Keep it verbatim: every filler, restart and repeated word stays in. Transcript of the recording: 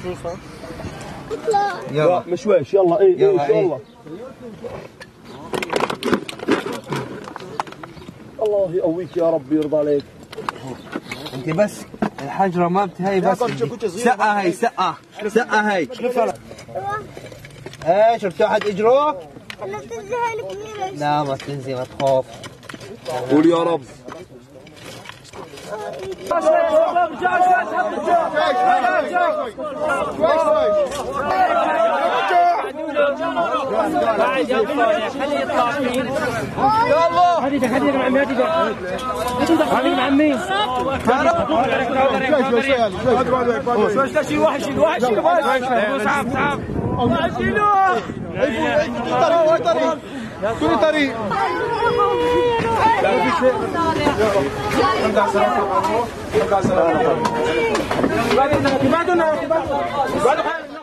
يلا مشويش يلا اي اي ان شاء الله. الله يقويك يا رب يرضى عليك. انت بس الحجره ما بتهي بس سقه هي سقه سقه هي ايش ارتاحت اجره؟ انا بتنزلها الكبيرة. لا ما تنزي ما تخاف. قول يا رب. خليه يطلع فيه. يا الله خليك خليك مع عمي خليك مع عمي. شو شيء واحد شيء واحد شيء واحد صعب صعب شيلوه. طريق طريق كل طريق. لا